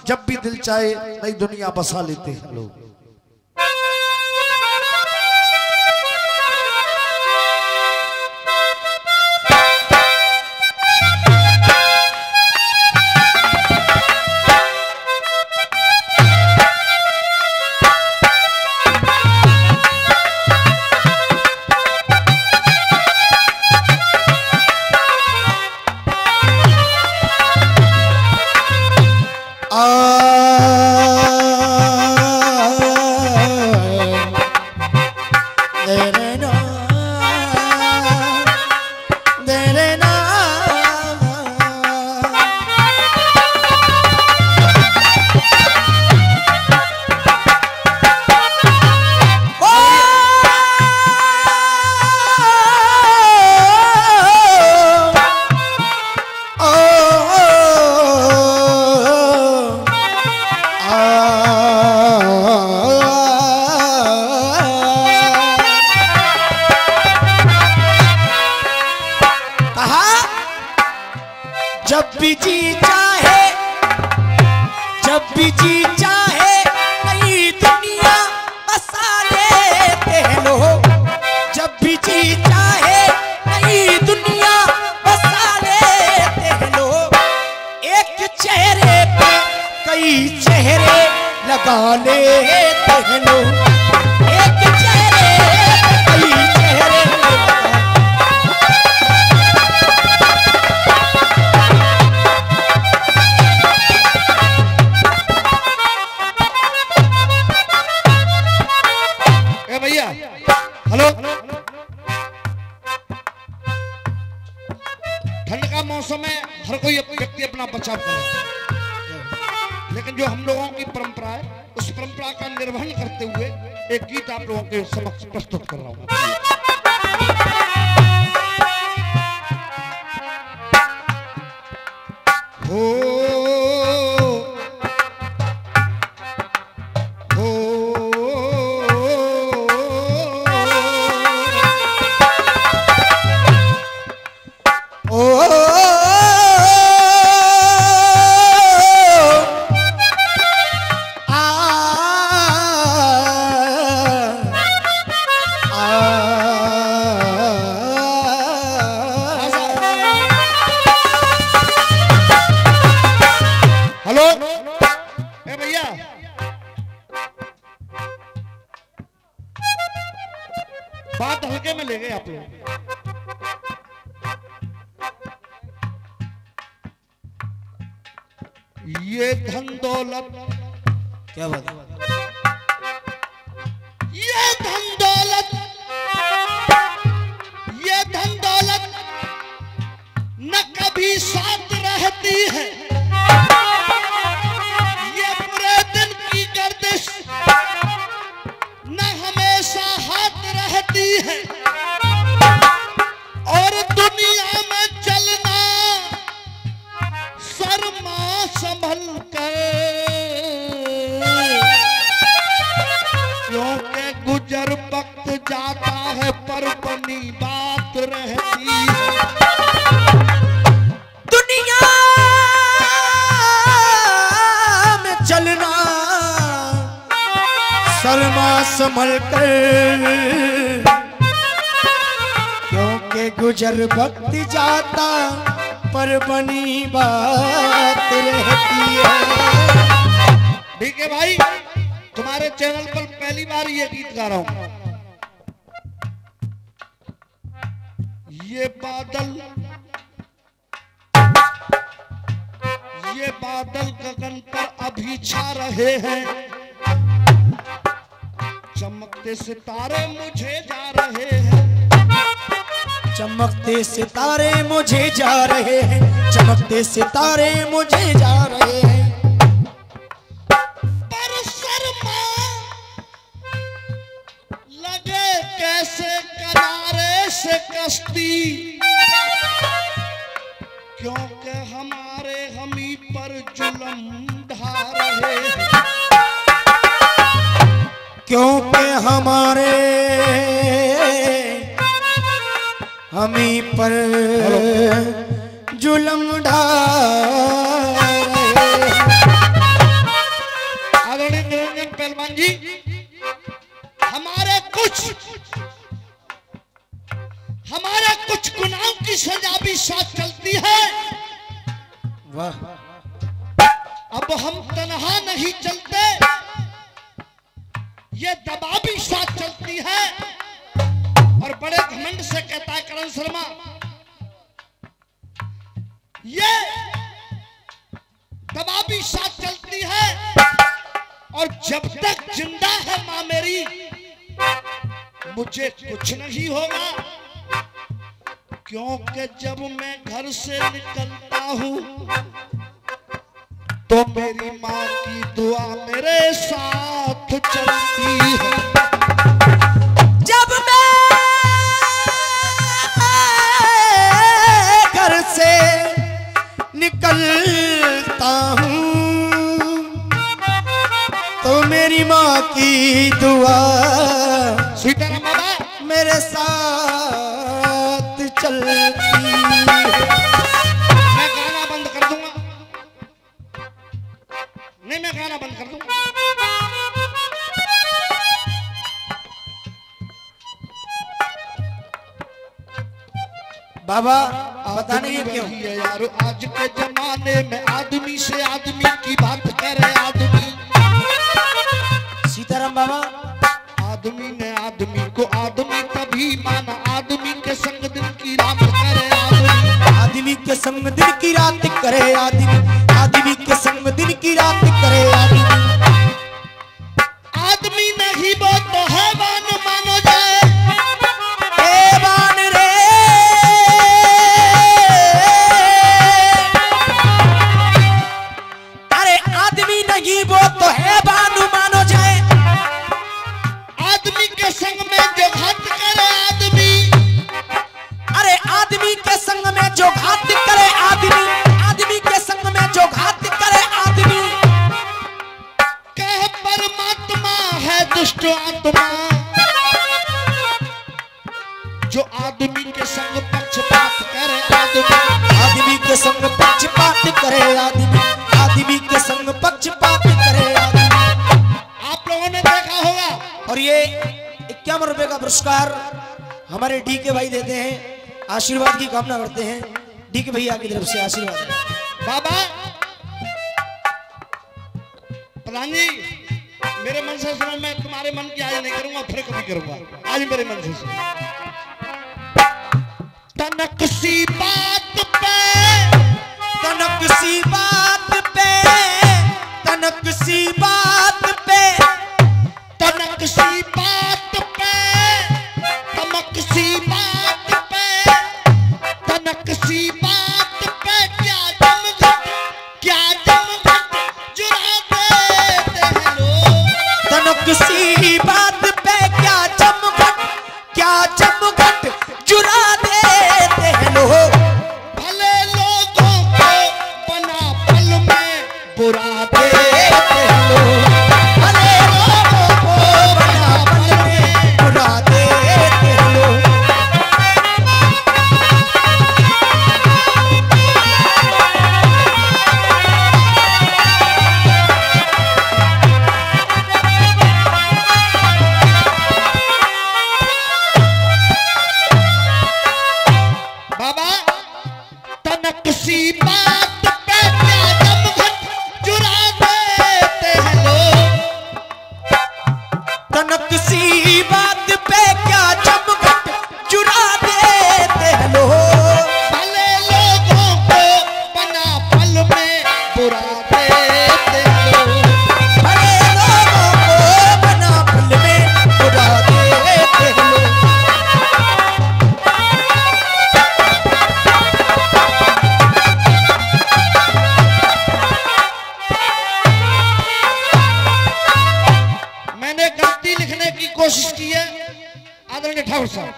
जब भी दिल चाहे नई दुनिया बसा लेते हैं लोग। जब भी जी चाहे नई दुनिया बसा लेते हैं लोग। जब भी जी चाहे नई दुनिया बसा लेते हैं लोग। एक चेहरे पे कई चेहरे लगा लेते हैं लोग। एक चेहरे पे कई चेहरे भैया। हेलो, ठंड का मौसम है, हर कोई व्यक्ति अपना बचाव करे, लेकिन जो हम लोगों की परंपरा है उस परंपरा का निर्वहन करते हुए एक गीत आप लोगों के समक्ष प्रस्तुत कर रहा हूं। बात हल्के में ले गए आप लोग। ये धन दौलत क्या बात है? ये धन दौलत न कभी साथ रहती है। ये पूरे दिन की गर्दिश न हमेशा हाथ रहती है। और दुनिया में चलना शर्मा संभल कर, क्योंकि गुजर वक्त जाता है पर बनी बात रहती है। दुनिया में चलना शर्मा संभल कर, क्योंकि गुजर वक्त जाता पर बनी बात रहती है। ठीक है भाई, तुम्हारे चैनल पर पहली बार ये गीत गा रहा हूं। ये बादल गगन पर अभी छा रहे हैं। चमकते सितारे मुझे जा रहे हैं। चमकते सितारे मुझे जा रहे हैं। चमकते सितारे मुझे जा रहे हैं। पर शर्मा लगे कैसे किनारे से कश्ती, क्योंकि हमारे हमी पर जुल्म ढा रहे हैं। क्योंकि हमारे हमी पर जुल्म ढा रहे हैं। पहलवान जी, हमारे कुछ गुनाहों की सजा भी साथ चलती है। वाह। अब हम तन्हा नहीं चलते, ये दबा भी साथ चलती है। और बड़े घमंड से कहता है करण शर्मा, ये दबा भी साथ चलती है और जब तक जिंदा है मां मेरी, मुझे कुछ नहीं होगा। क्योंकि जब मैं घर से निकलता हूं तो मेरी मां की दुआ मेरे साथ चलती है। जब मैं घर से निकलता हूँ तो मेरी माँ की दुआ सीताराम बाबा मेरे साथ चलती है। मैं गाना बंद कर दूंगा, नहीं मैं गाना बंद कर दूंगा। बाबा पता नहीं है क्यों है यारो, आज के जमाने में आदमी से आदमी की बात करे आदमी। सीताराम बाबा, आदमी ने आदमी को आदमी तभी माना, आदमी के संग दिन की रात करे आदमी। आदमी के संग दिन की रात करे आदमी, आदमी के संग दिन की रात करे आदमी। आदमी नहीं वो तो हैवान मानो जाए, हैवान रे। अरे आदमी नहीं वो तो हैवान मानो जाए। आदमी के संग में जो घात करे आदमी, अरे आदमी के संग में जो घात करे आदमी, आदमी के संग में जो घात करे आदमी। कह परमात्मा है दुष्ट आत्मा, जो आदमी के संग पक्षपात करे आदमी। आदमी के संग पक्षपात करे आदमी, आदमी के संग पक्षपात करे आदमी। आप लोगों ने देखा होगा। और ये 51 रुपए का पुरस्कार हमारे डी के भाई देते हैं, आशीर्वाद की कामना करते हैं। डी के भैया की तरफ से आशीर्वाद। बाबा प्रधान जी, मेरे मन से सुनो, मैं तुम्हारे मन की आज नहीं करूंगा, फिर कभी करूंगा। आज मेरे मन से सुनो। तनक सी बात पे, तनक सी बात पे, तनक सी बात पे, तनक सी बात पे, तमक सी बात पे, तनक सी बात पे क्या जमघट, क्या जमघट जुड़ा देते हैं लोग। तनक सी बात पे क्या जमघट, क्या जमघट जुड़ा देते हैं लोग। भले लोगों को बना पल में बुरा देते हैं लोग, भले लोगों को बना पल में बुरा देते हैं लोग। बाबा तनक सी बात पे क्या जमघट जुड़ा देते हैं लोग। तनक सी बात पे क्या जमघट जुड़ा देते हैं लोग। भले लोगों को बना पल में बुरा देते हैं लोग। भले लोगों को बना पल में बुरा देते हैं लोग। मैंने गलती लिखने की कोशिश की है आदरणीय ठाकुर साहब।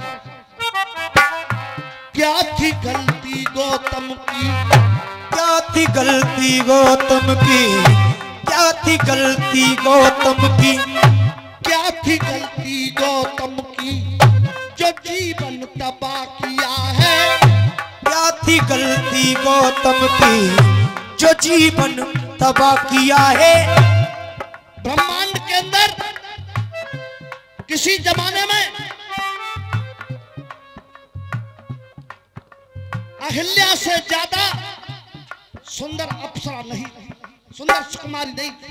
क्या थी गलती गौतम की, क्या थी गलती गौतम की, क्या थी गलती गौतम की, क्या थी गलती गौतम की, जो जीवन तबाह किया है। क्या थी गलती गौतम की, जो जीवन तबाह किया है। ब्रह्मांड के अंदर किसी जमाने में अहिल्या से ज्यादा सुंदर अप्सरा नहीं, सुंदर सुकुमारी नहीं थी।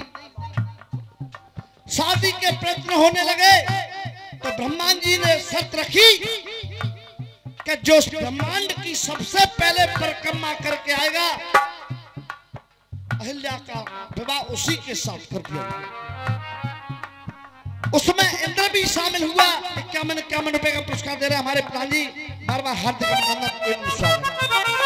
शादी के प्रयत्न होने लगे तो ब्रह्मांड जी ने शर्त रखी कि जो ब्रह्मांड की सबसे पहले परिक्रमा करके आएगा अहिल्या का विवाह उसी के साथ कर दिया। उसमें इंद्र भी शामिल हुआ। 51 रुपए का पुरस्कार दे रहे हमारे प्रधान जी, बार बार हार्दिक अभिनंदन एवं स्वागत।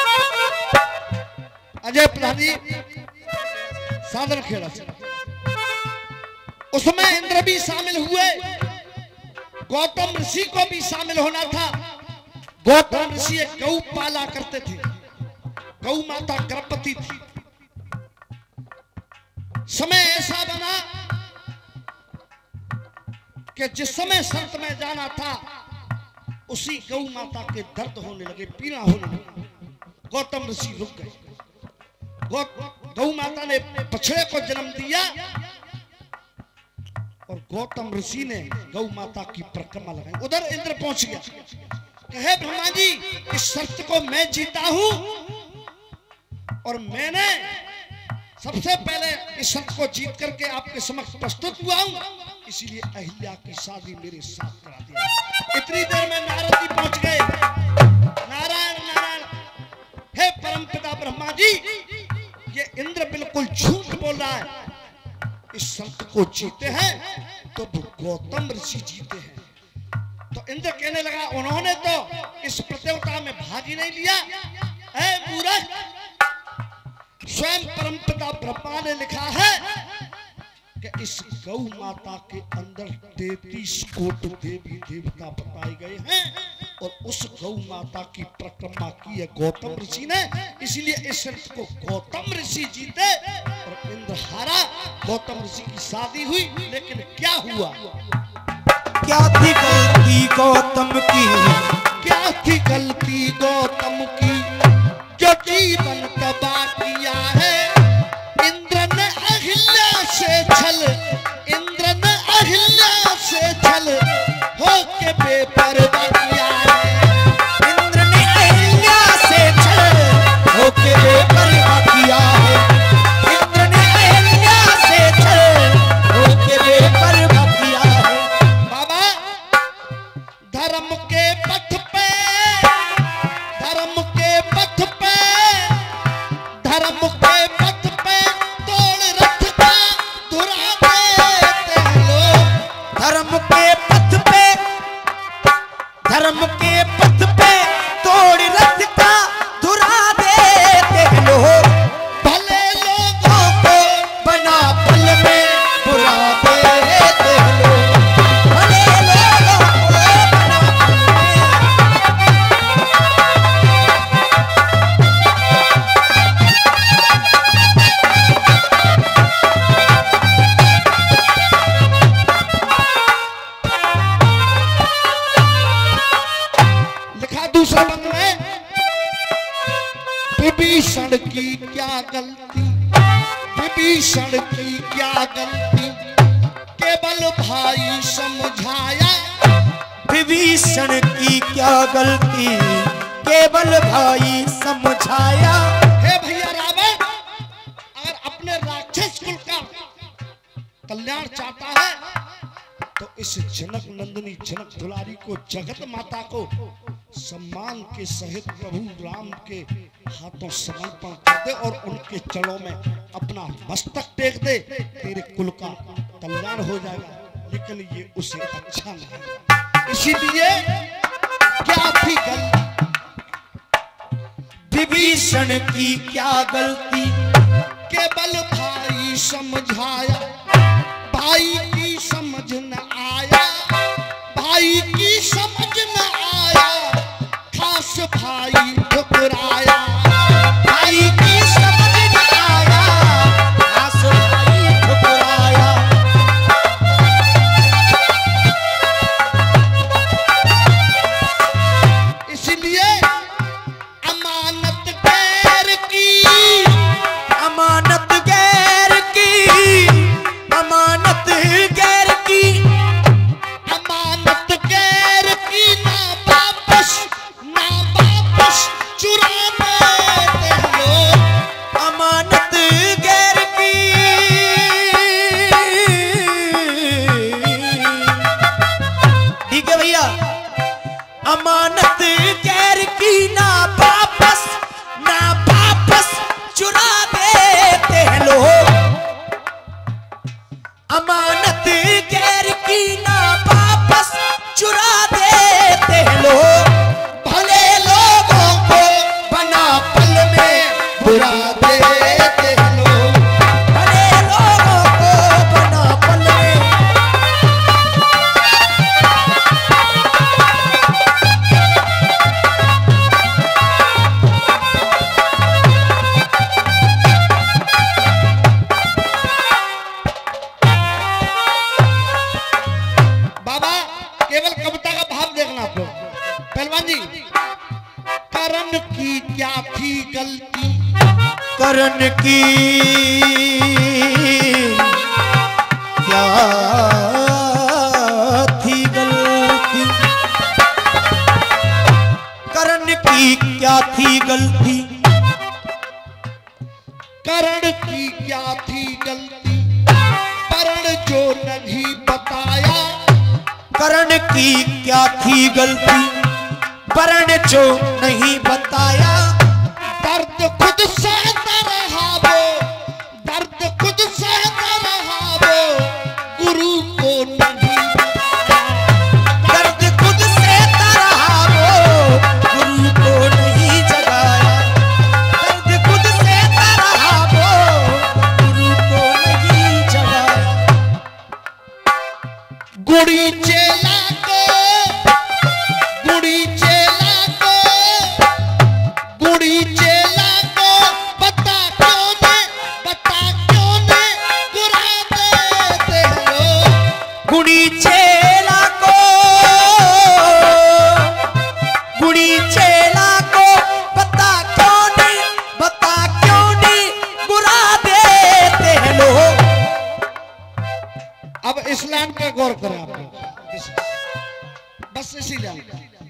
अजय प्रधान जी सादर खेड़ा से, उसमें इंद्र भी शामिल हुए, गौतम ऋषि को भी शामिल होना था। गौतम ऋषि एक गौ पाला करते थे, गौ माता गर्भवती थी। समय ऐसा बना कि जिस समय संत में जाना था उसी गौ माता के दर्द होने लगे, पीड़ा होने लगे। गौतम ऋषि रुक गए। गौ माता ने बछड़े को जन्म दिया और गौतम ऋषि ने गौ माता की परिक्रमा लगाई। उधर इंद्र पहुंच गया, कहे ब्रह्मा जी इस शर्त को मैं जीता हूं और मैंने सबसे पहले इस शर्त को जीत करके आपके समक्ष प्रस्तुत हुआ हूं, इसीलिए अहिल्या की शादी मेरे साथ करा दिया। इतनी देर में नारद जी पहुंच गए। नारायण नारायण, हे परमपिता ब्रह्मा जी, ये इंद्र बिल्कुल झूठ बोल रहा है। इस शर्त को जीते हैं तो गौतम ऋषि जीते हैं। तो इंद्र कहने लगा उन्होंने तो इस प्रतियोगिता में भाग ही नहीं लिया। ऐ मूर्ख, स्वयं परमपिता ब्रह्मा ने लिखा है कि इस गौ माता के अंदर 33 कोट देवी देवता बताए गए हैं और उस गौ माता की परिक्रमा की है गौतम ऋषि ने, इसीलिए इस शर्त को गौतम ऋषि जीते और इंद्र हारा। गौतम ऋषि की शादी हुई, लेकिन क्या हुआ? क्या थी गलती गौतम की, क्या थी गलती गौतम की, जो जीवन तबाह किया है। इंद्र ने अहिल्या से छल, इंद्र ने अहिल्या से छल होके बेपरवाह किया है। इंद्र ने अहिल्या से छल होके बेपरवाह किया है। इंद्र ने अहिल्या से छल होके बेपरवाह किया है। बाबा, धर्म के पथ पे, धर्म के पथ पे, धर्म के पथ पे तोड़ रथ का धुरा देते हैं लोग। धर्म के पथ पे, धर्म के पथ पे तोड़ रथ का धुरा देते हैं लोग। भले लोगों को बना पल में बुरा देते हैं लोग। भले लोगों को बना लिखा दूसरा बंद में, विभीषण की क्या गलती, विभीषण की क्या गलती, केवल भाई समझाया। विभीषण की क्या गलती, केवल भाई समझाया। हे भैया रावण, अगर अपने राक्षस कुल का कल्याण चाहता है तो इस जनक नंदिनी जनक दुलारी को, जगत माता को सम्मान के सहित प्रभु राम के हाथों समर्पण कर दे और उनके चरणों में अपना मस्तक टेक दे। तेरे कुल का कल्याण हो जाएगा। लेकिन ये उसे अच्छा नहीं, इसीलिए क्या थी गलती? विभीषण की क्या गलती, केवल भाई समझाया, भाई की समझ न आया, भाई की समझ न आया, खास भाई ठुकराया। भाई की समझ न आया, खास भाई ठुकराया। इसलिए अमानत गैर की, अमानत गैर की, अमानत अमानत गैर की ना वापस चुरा देते हैं लोग, भले लोगों को बना पल में बुरा देते हैं लोग, भले लोगों को बना पल में। केवल कविता का भाव देखना आप लोग। पहलवान जी, करण की क्या थी गलती, करण की क्या थी गलती, करण की क्या थी गलती, करण की क्या थी गलती, परण जो नहीं बताया, करण की क्या थी गलती, वर्ण जो नहीं बताया, दर्द खुद सहता रहा वो, दर्द खुद सहता रहा वो, गुरु को नहीं बताया, दर्द खुद सहता रहा वो, गुरु को नहीं जगाया, दर्द खुद सहता रहा वो, गुरु को नहीं जगाया। गुड़ी चेला को, गुड़ी चेला को, गुड़ी चेला को बता क्यों ने गुरा देते हो, गुड़ी चेला को, गुड़ी चेला को बता क्यों नहीं बुरा देते हैं लोग। अब इस लाइन पर गौर करें आप लोग, बस इसी लाइन।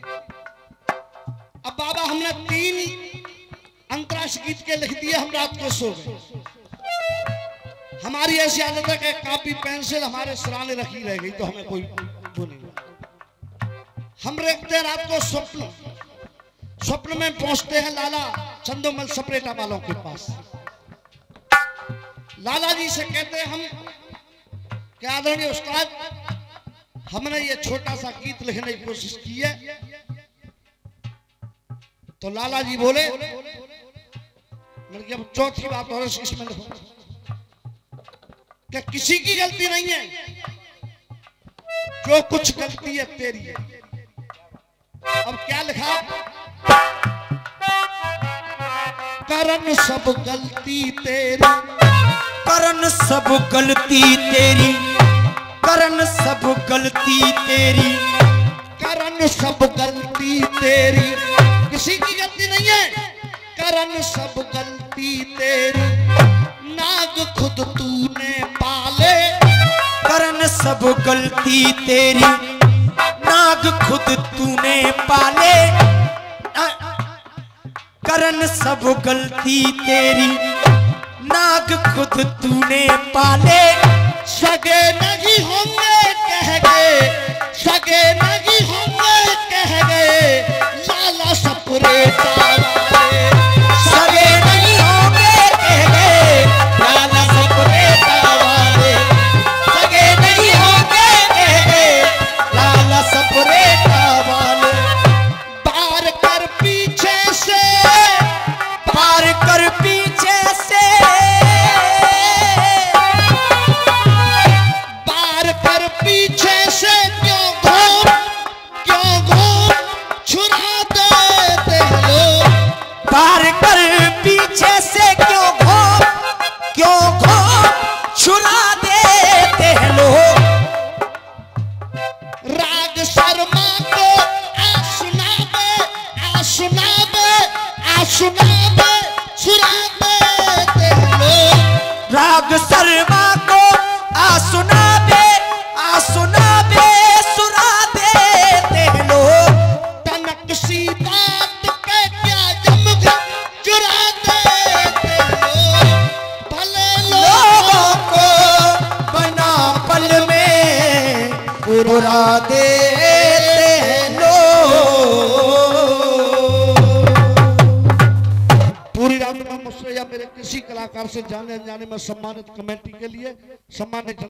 अब बाबा हमने 3 अंतरराष्ट्रीय गीत के लिख दिए, हम रात को सो गए। हमारी ऐसी आदत है कि कॉपी पेंसिल हमारे सिराने रखी रह गई तो हमें कोई वो नहीं। हम देखते हैं रात को स्वप्न, स्वप्न में पहुंचते हैं लाला चंदोमल सपरेटा वालों के पास। लाला जी से कहते हैं हम क्या आदरणीय उस्ताद, हमने ये छोटा सा गीत लिखने की कोशिश की है। तो लाला जी बोले, अब चौथी बात और इसमें लिखो क्या किसी की गलती नहीं है, जो कुछ गलती है तेरी है। अब क्या लिखा, करन सब गलती तेरी, करन सब गलती तेरी, करन सब गलती तेरी, करन सब गलती तेरी, किसी की गलती नहीं है, करन सब गलती तेरी, नाग खुद तूने पाले, करन सब गलती तेरी, नाग खुद तूने पाले, करन सब गलती तेरी, नाग खुद तूने पाले, सगे नहीं होंगे कह गए, सगे नहीं होंगे कह गए, लाला सपरेटा वाले, सगे नहीं होंगे कह गए, लाला सपरेटा वाले, सगे नहीं होंगे कह गए, लाला सपरेटा वाले। पार कर पीछे से, पार कर पीछे से, पीछे से क्यों घूम छुरा देते हो, पार कर पीछे से क्यों घूम छुरा देते हैं लोग। राग शर्मा को सुनाबे छुरा देते हैं लोग, राग शर्मा को सुनाबे सुरा देते हैं लोग। तनक सी बात पे क्या जम चुरा देते हो, भले लोगों को बना पल में बुरा देते हैं लोग। पूरी रात में मुझसे या मेरे किसी कलाकार से जाने अनजाने में सम्मानित कमेटी के लिए सम्मानित